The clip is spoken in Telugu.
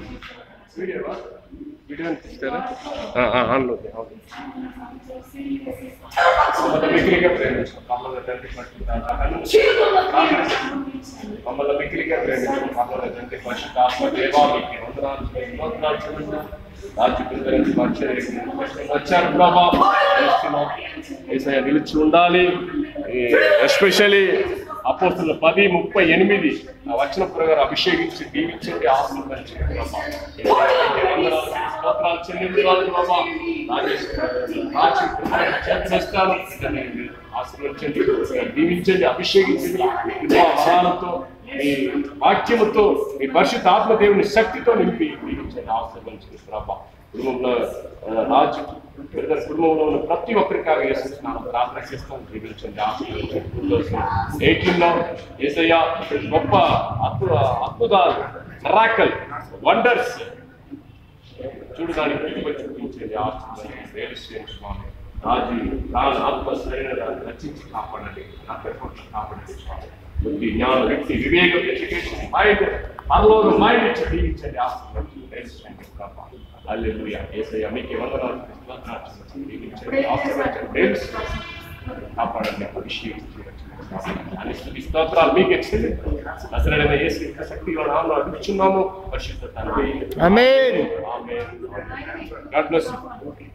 వీడియో తీస్తారా? ఆన్లో మిక్కిలిగా ప్రేమించాం మమ్మల్ని తండ్రి మమ్మల్ని మిక్కిలిగా ప్రేమించాం మమ్మల్ని తండ్రి పరిశుద్ధాత్మ దేవా మీకు వందనాలు చెల్లిస్తున్నాం. రాజ్య గురించి వచ్చారు ప్రభా, ఏసయ్య నిలిచి ఉండాలి. ఎస్పెషల్లీ అపోస్తుల 10:38 ఆ వచన ప్రకారం అభిషేకించి దీవించండి, ఆశీర్వదించండి ప్రభా. స్తోత్రాలు చెల్లించాలి ప్రభా. చేస్తాను ఆశీర్వదించండి, దీవించండి, అభిషేకించండి. వరాలతో మీ వాక్యముతో మీ పరిశుద్ధ ఆత్మదేవుని శక్తితో నింపి దీవించండి, ఆశీర్వదించండి ప్రభా. కుటుంబంలో రాజు కుటుంబంలో ఉన్న ప్రతి ఒక్కరికాగా వేస్తున్నాను, ప్రార్థన చేస్తాను, దీవించండి, ఆశీర్వదించండి. 18లో యేసయ్య గొప్ప అద్భుతాలు, మిరాకిల్, వండర్స్ చూడడానికి చూపించండి, ఆశీర్వదించండి స్వామి. రాజు ప్రాణ ఆత్మ శరీరాన్ని రచించి కాపాడండి, నా పెట్టుకుంటూ కాపాడండి స్వామి. బుద్ధి, జ్ఞానం, వ్యక్తి, వివేకం, ఎడ్యుకేషన్, మైండ్, పరలోక మైండ్ ఇచ్చి దీవించండి, ఆశీర్వదించండి ప్రభా. హల్లెలూయా. యేసయ్య మీకే వందనాలు, దీవించండి, ఆశీర్వదించండి, కాపాడండి, అభిషేకించండి. అని స్తుతి స్తోత్రాలు మీకే చెల్లి నజరేయుడైన యేసు శక్తిలో నామములో అడుగుచున్నాము పరిశుద్ధ తండ్రి. Amen. Amen. God bless you.